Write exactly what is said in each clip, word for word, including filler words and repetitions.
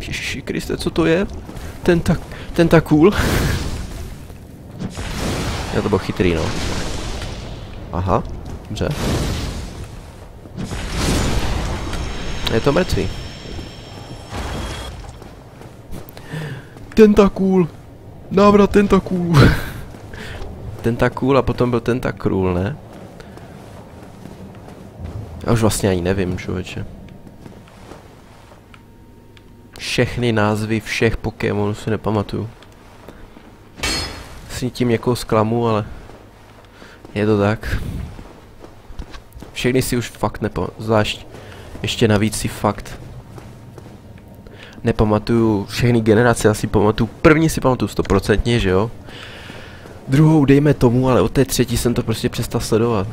Ježiši Kriste, co to je? Tenta... Tentakul? Já to byl chytrý, no. Aha, dobře. Je to mrtvý. Tentakul! Návrat tentakul! Tentakul a potom byl tentakrul, ne? Já už vlastně ani nevím, člověče. Všechny názvy všech Pokémonů si nepamatuju. S tím někoho zklamu, ale je to tak. Všechny si už fakt nepamatuju, zvlášť ještě navíc si fakt nepamatuju všechny generace, asi pamatuju, první si pamatuju stoprocentně, že jo? Druhou dejme tomu, ale od té třetí jsem to prostě přestal sledovat.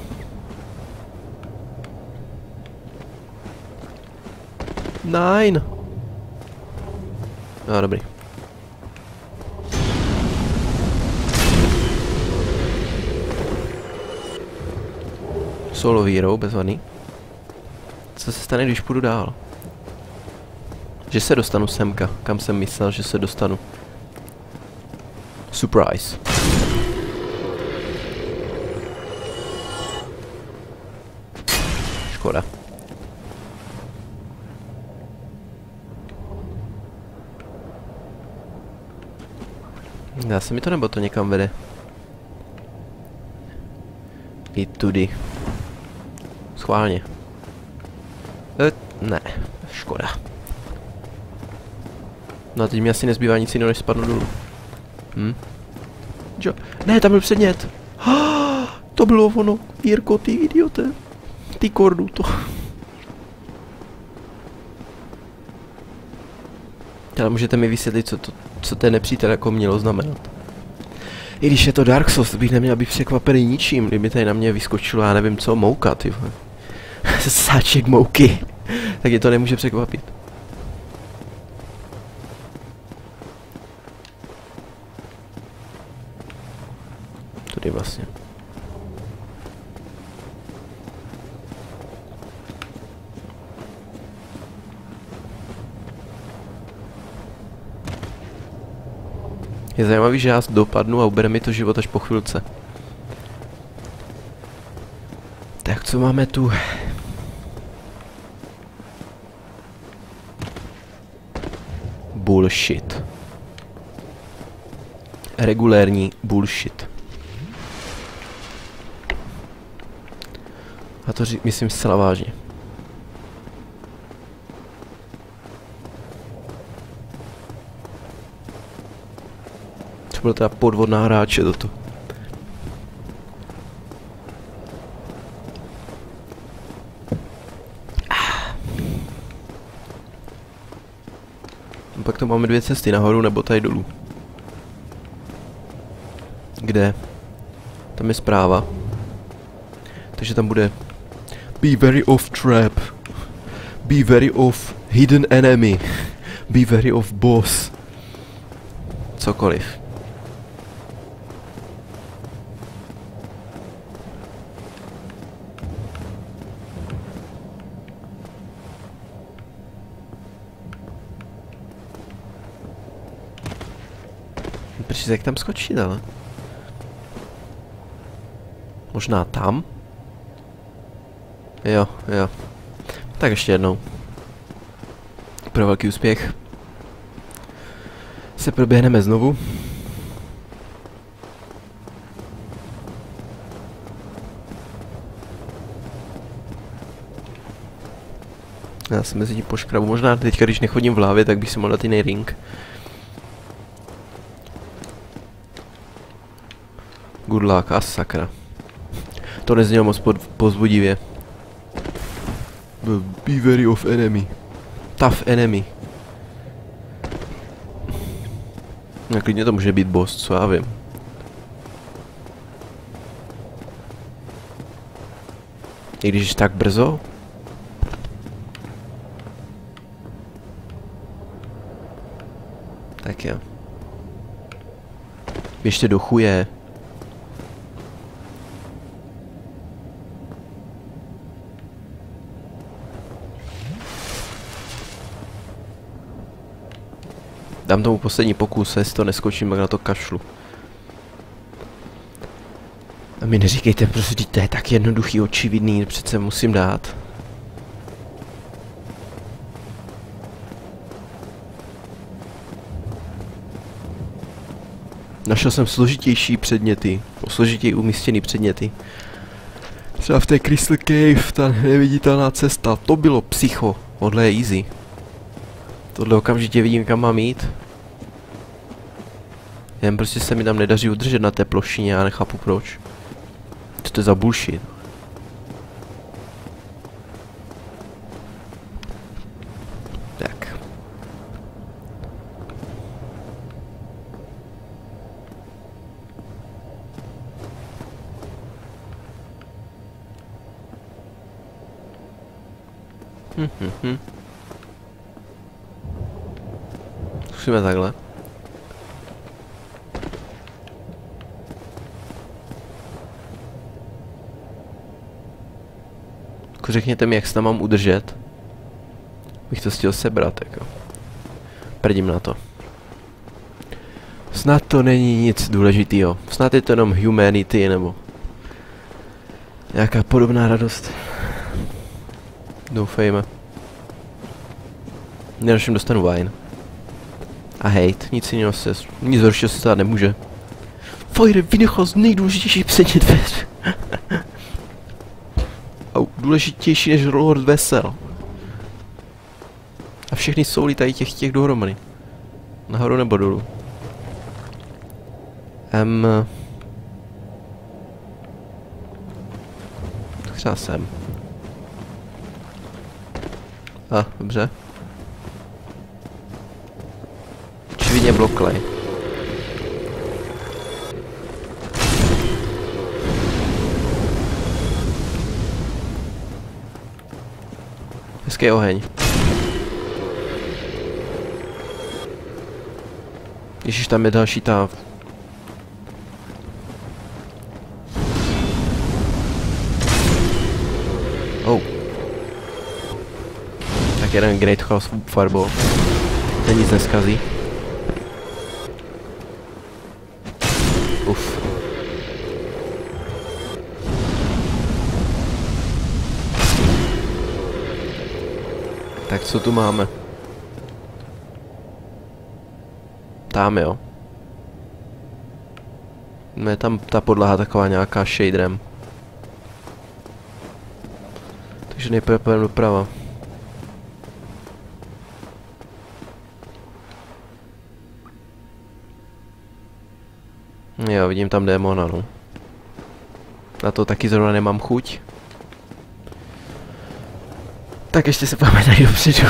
Nine. No, dobrý. Solo hero, bezvadný. Co se stane, když půjdu dál? Že se dostanu semka, kam jsem myslel, že se dostanu. Surprise. Škoda. Dá se mi to, nebo to někam vede? I tudy. Schválně. E, ne, škoda. No a teď mi asi nezbývá nic jiného, než spadnu dolů. Hm? Jo. Ne, tam byl předmět. Ah, to bylo ono. Jirko, ty idiote. Ty kordu to. Ale můžete mi vysvětlit, co to, co ten nepřítel jako mělo znamenat. I když je to Dark Souls, bych neměl být překvapený ničím, kdyby tady na mě vyskočilo, já nevím co, mouka, ty vole. Sáček mouky. Tak je to nemůže překvapit. Tudy vlastně. Je zajímavý, že já dopadnu a ubere mi to život až po chvilce. Tak co máme tu? Bullshit. Regulérní bullshit. A to řík, myslím zcela vážně. To byla teda podvodná hráče toto. Pak to máme dvě cesty, nahoru nebo tady dolů. Kde? Tam je zpráva. Takže tam bude Be very off trap. Be very off hidden enemy. Be very off boss. Cokoliv. Protože jak tam skočit, ale? Možná tam? Jo, jo. Tak ještě jednou. Pro velký úspěch. Se proběhneme znovu. Já se mezi tím poškrabu. Možná teďka, když nechodím v hlavě, tak bych si mohl dát jiný ring. Good luck, a sakra. To neznělo moc pozbudivě. Be very of enemy. Tough enemy. No, klidně to může být boss, co já vím. I když tak brzo? Tak jo. Běžte do chuje. Dám tomu poslední pokus, jestli to neskočím, tak na to kašlu. A mi neříkejte, prostě to je tak jednoduchý, očividný, přece musím dát. Našel jsem složitější předměty, složitěji umístěný předměty. Třeba v té Crystal Cave, ta neviditelná cesta, to bylo psycho, tohle je easy. Tohle okamžitě vidím, kam mám jít. Jen prostě se mi tam nedaří udržet na té plošině, já nechápu proč. Co to je za bullshit? Tak. Hm, hm, hm. Zkusíme takhle. Jako řekněte mi, jak se tam mám udržet. Bych to chtěl sebrat, jako. Prdím na to. Snad to není nic důležitýho. Snad je to jenom humanity, nebo nějaká podobná radost. Doufejme. Nejlepším dostanu wine. A hejt, nic jiného se, nic horšího se stát nemůže. Fire vynechal z nejdůležitější předmět ve hře. Au, důležitější než Lord Vesel. A všechny jsou lítají těch těch dohromady. Nahoru nebo dolů. Um, třeba sem. A, dobře. Očividně bloklej. Hezký oheň. Ježiš, tam je další táv. Oh. Tak jeden Great House Fireball. Ten nic neskazí. Uf. Tak co tu máme? Tam jo. No je tam ta podlaha taková nějaká shaderem. Takže nejprve půjdeme doprava. Jo, vidím tam démona, no. Na to taky zrovna nemám chuť. Tak ještě se půjdeme najít dopředu.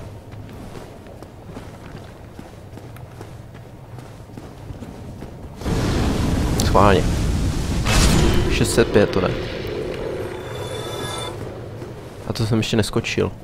Schválně. šest set pět to ne. A to jsem ještě neskočil.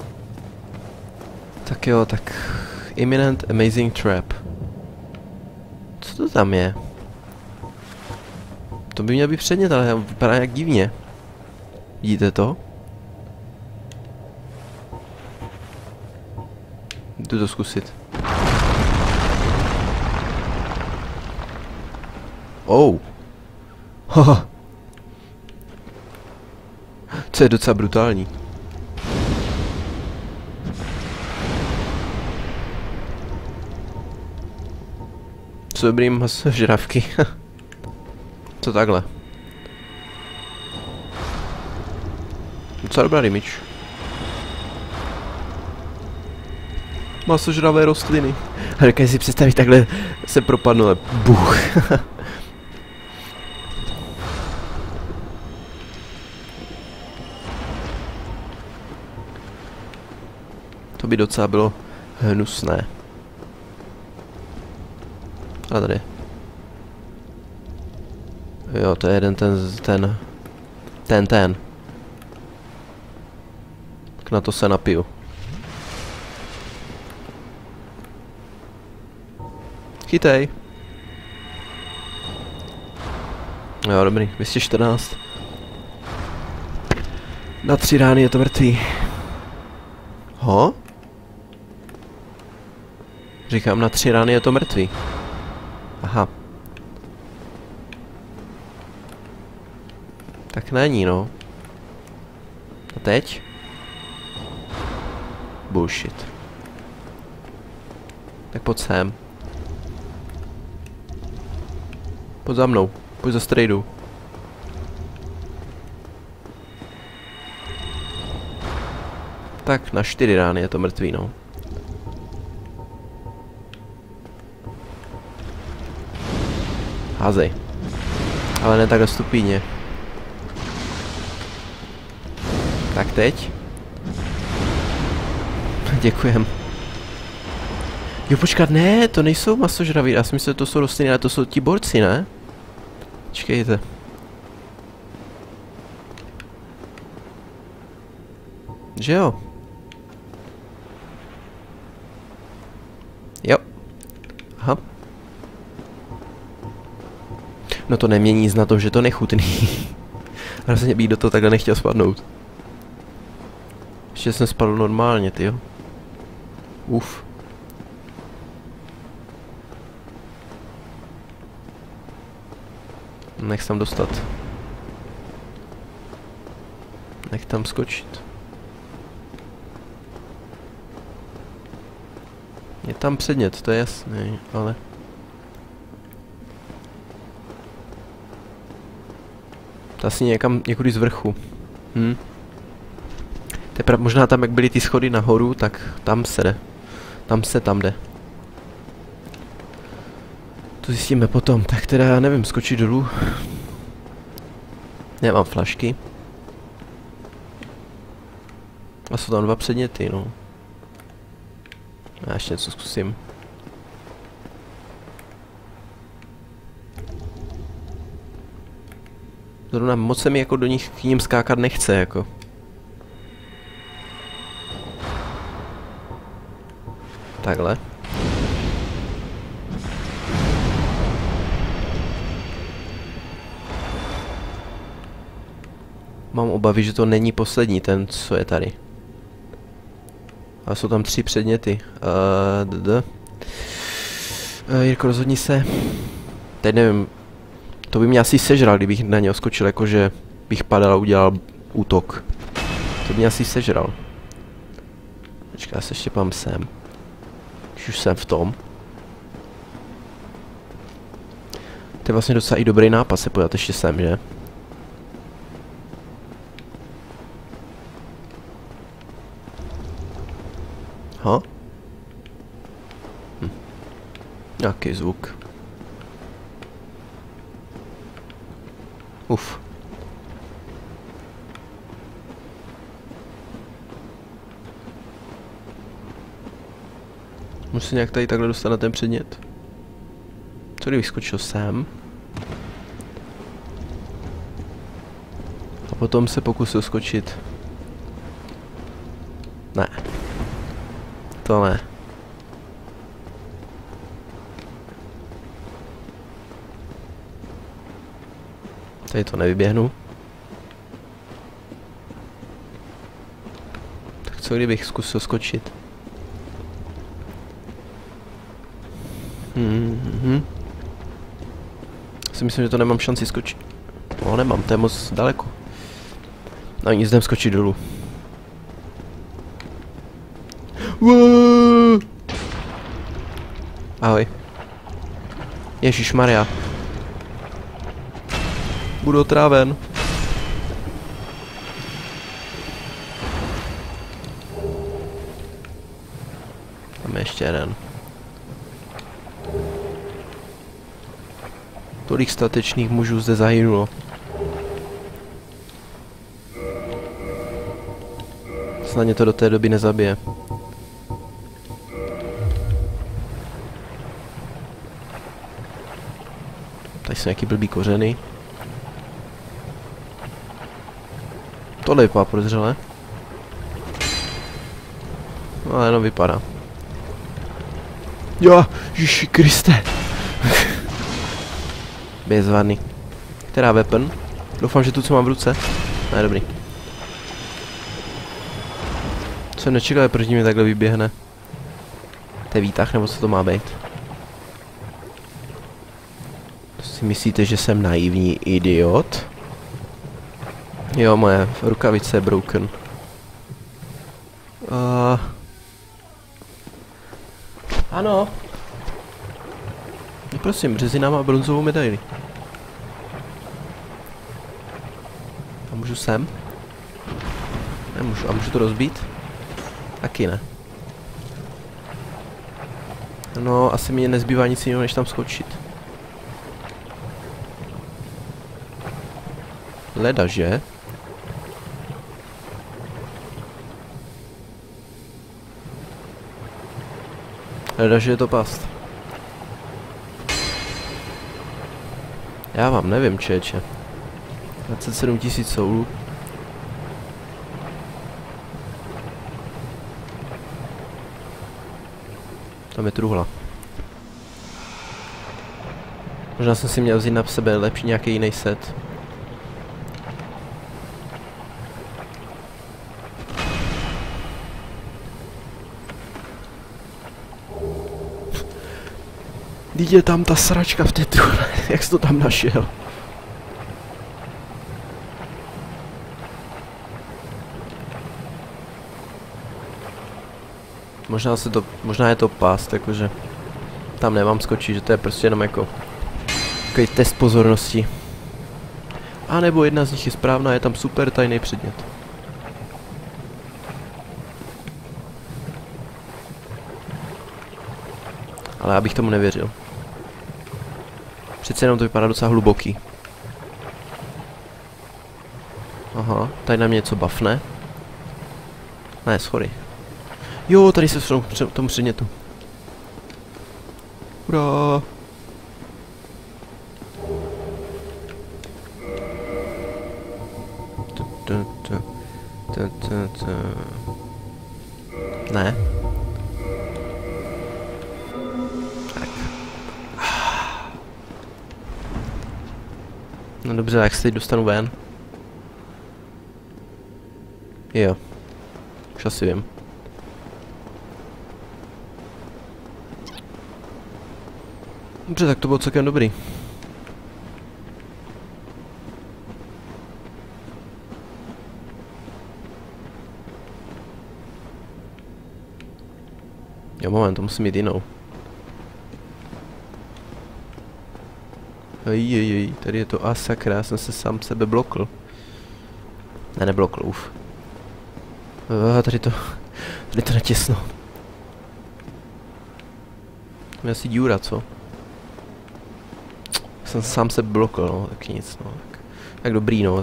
Tak jo, tak... Imminent Amazing Trap. Co to tam je? To by měl být předmět, ale vypadá jak divně. Vidíte to? Jdu to zkusit. Oh. Haha. Co je docela brutální. Co dobrý maso žravky. Co takhle? Docela dobrá image. Masožravé rostliny. A dokážu si představit, takhle se propadnu, ale buch. To by docela bylo hnusné. A tady. Jo, to je jeden ten, ten, ten, ten. Tak na to se napiju. Chytej. Jo, dobrý, dvě stě čtrnáct. Na tři rány je to mrtvý. Ho? Říkám, na tři rány je to mrtvý. Aha. Tak není, no. A teď? Bullshit. Tak pojď sem. Pojď za mnou. Pojď za strejdu. Tak na čtyři rány je to mrtvý, no. Házej. Ale ne takhle stupíně. Tak teď. Děkujem. Jo, počkat, ne, to nejsou masožraví. Já si myslím, že to jsou rostliny, ale to jsou ti borci, ne? Počkejte. Že jo? Jo. Aha. No to nemění nic na to, že to nechutný. Hrozně bych do toho takhle nechtěl spadnout. Ještě jsem spadl normálně, tyjo. Uf. Nech tam dostat. Nech tam skočit. Je tam předmět, to je jasný, ale... To asi někam, někudy z vrchu. Hm. Teprve možná tam, jak byly ty schody nahoru, tak tam se jde. Tam se tam jde. To zjistíme potom. Tak teda já nevím, skočit dolů. Nemám flašky. A jsou tam dva předměty, no. Já ještě něco zkusím. Zrovna moc se mi jako do nich k ním skákat nechce, jako. Takhle. Mám obavy, že to není poslední ten, co je tady. Ale jsou tam tři předměty. Uh, d -d. Uh, Jirko, rozhodni se. Teď nevím. To by mě asi sežral, kdybych na něho skočil, jakože bych padal a udělal útok. To by mě asi sežral. Počkej, já se ještě pám sem. Když už jsem v tom. To je vlastně docela i dobrý nápad se podat ještě sem, že? Ha? Hm. Nějaký zvuk. Uf. Musím nějak tady takhle dostat na ten předmět. Co kdybych skočil sem? A potom se pokusil skočit. Ne. To ne. Tady to nevyběhnu. Tak co kdybych zkusil skočit? Mhm. Si myslím, že to nemám šanci skočit. No nemám, to je moc daleko. No nic, jdem skočit dolů. Uuuu. Ahoj. Ježišmarja. Budu otráven. Tam je ještě jeden. Tolik statečných mužů zde zahynulo. Snad mě to do té doby nezabije. Tady jsou nějaký blbý kořeny. Tohle vypadá podezřele. No ale jenom vypadá. Jo, Ježíši Kriste. Bezvadný. Která weapon? Doufám, že tu, co mám v ruce. Ne, dobrý. Jsem nečekal, proč mi takhle vyběhne. To je výtah, nebo co to má být? To si myslíte, že jsem naivní idiot? Jo, moje rukavice je broken. Uh, ano. No prosím, březina má bronzovou medaili. A můžu sem? Nemůžu. A můžu to rozbít? Taky ne. No, asi mi nezbývá nic jiného, než tam skočit. Leda, že? Leda, že je to past. Já vám nevím, čeče. dvacet sedm tisíc soulů. Tam je truhla. Možná jsem si měl vzít na sebe lepší nějaký jiný set. Vždyť je tam ta sračka v té truhle. Jak jsi to tam našel? Možná se to, možná je to past, jakože tam nemám skočit, že to je prostě jenom jako takový test pozornosti. A nebo jedna z nich je správná, je tam super tajný předmět. Ale já bych tomu nevěřil. Přece jenom to vypadá docela hluboký. Aha, tady na mě něco bafne. Ne, sorry. Jo, tady se v tomu předmětu. Hurá! Ne. Tak. No dobře, jak se teď dostanu ven? Jo. Už asi vím. Dobře, tak to bylo celkem dobrý. Jo, moment, to musím mít jinou. Ej, ej, ej, tady je to a sakra, já jsem se sám sebe blokl. Ne, neblokl, uf. Uh, tady to, tady to netěsno. To je asi díra, co? Jsem sám se blokl, no, tak nic, no, tak, tak dobrý, no.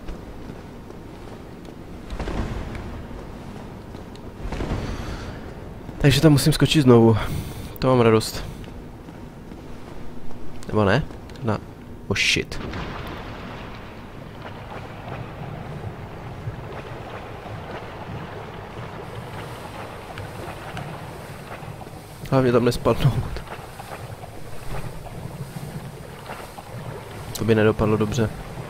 Takže tam musím skočit znovu. To mám radost. Nebo ne? Na... Oh shit. Hlavně tam nespadnout. To by nedopadlo dobře.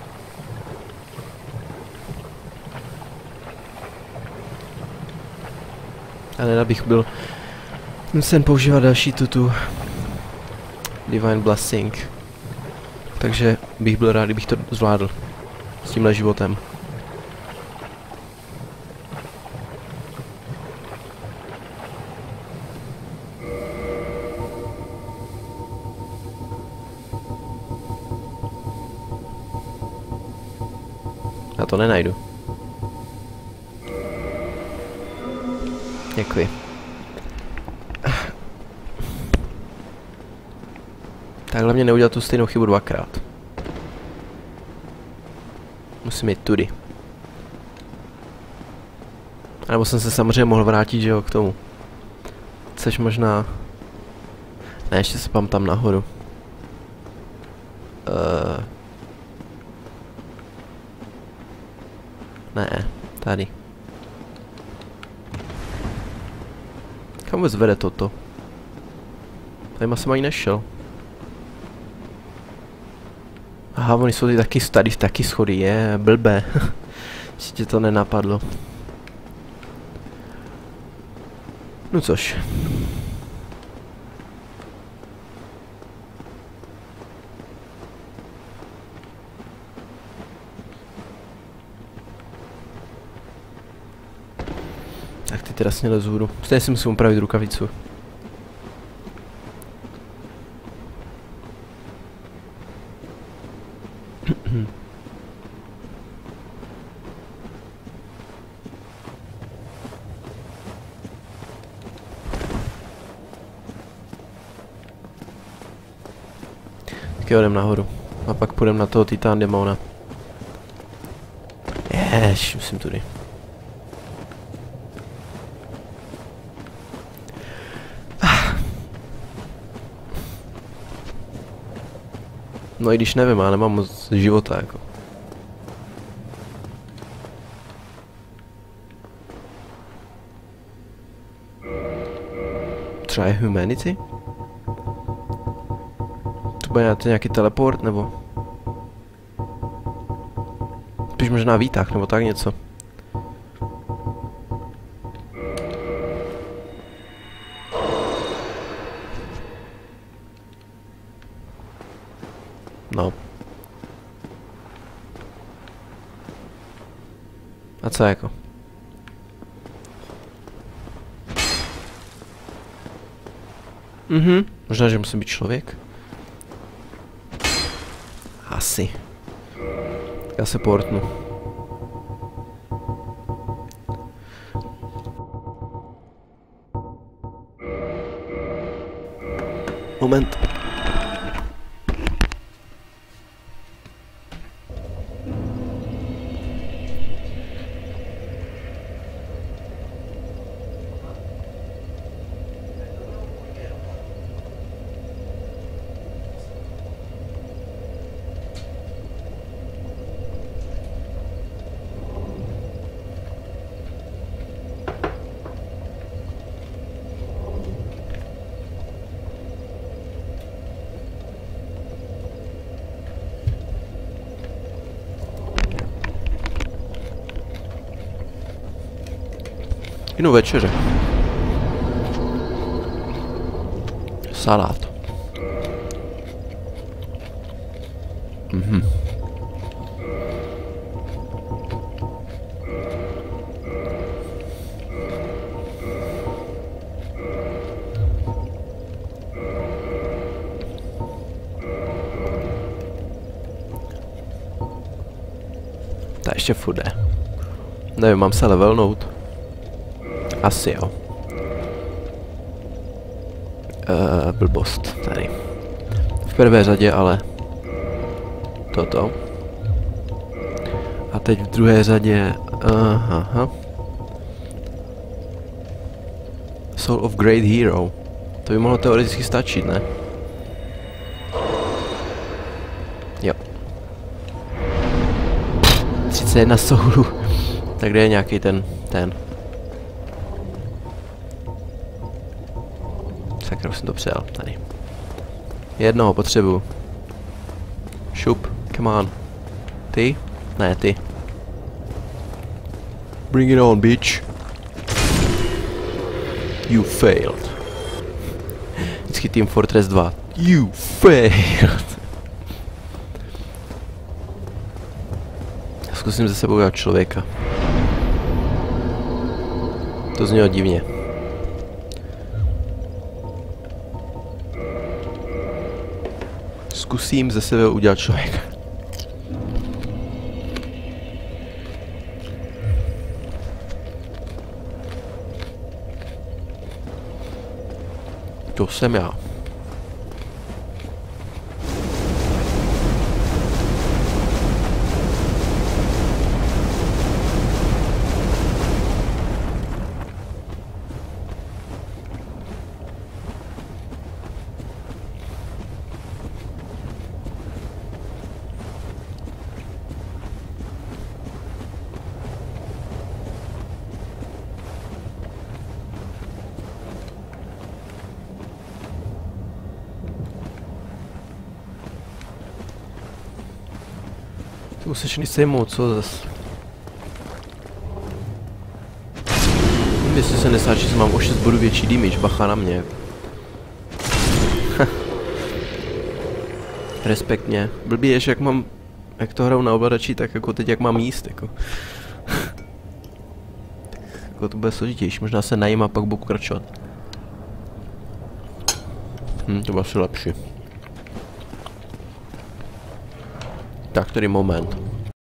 Ale abych byl nucen používat další tutu Divine Blessing. Takže bych byl rád, kdybych to zvládl s tímhle životem. Já to nenajdu. Děkuji. Tak hlavně neudělat tu stejnou chybu dvakrát. Musím jít tudy. A nebo jsem se samozřejmě mohl vrátit, že jo, k tomu. Což možná... Ne, ještě se pám tam nahoru. Uh... Ne, tady. Kam vůbec vede toto? Tady jsem ani nešel. Aha, oni jsou tady taky, tady taky schody, je, blbé. Ještě to nenapadlo. No což. Tak ty teda sněle zhůru. Stejně si musím upravit rukavicu. Tak jo, jdem nahoru. A pak půjdem na toho Titan Demona. Jež, musím tudy. No i když nevím, já nemám moc života jako. Třeba je humanity? To bude nějaký teleport nebo? Spíš možná výtah nebo tak něco. No. A co jako? Mhm. Možná, že musím být člověk. Asi. Já se portnu. Moment. Jinou večeře. Salát. Mhm. Ta ještě furt jde. Nevím, mám se levelnout. Asi jo. Uh, blbost tady. V prvé řadě ale toto. A teď v druhé řadě aha. Soul of Great Hero. To by mohlo teoreticky stačit, ne? Jo. třicet jedna soulů. Tak kde je nějaký ten, ten. Sakra, už jsem to přijal, tady. Jednoho potřebuju. Šup, come on. Ty? Ne, ty. Bring it on, bitch. You failed. Vždycky Team Fortress dva. You failed. Zkusím ze sebou udělat člověka. To znělo divně. Zkusím ze sebe udělat člověka. To jsem já. To musíš sejmout, co zas? Jestli se nestáčí, že mám o šest bodů větší damage, bacha na mě. Respekt mě. Blbý je, že jak mám, jak to hraju na ovladači, tak jako teď jak mám jíst, jako. jako to bude složitější. Možná se najím a pak budu pokračovat. Hm, to bude asi lepší. Tak, tady moment.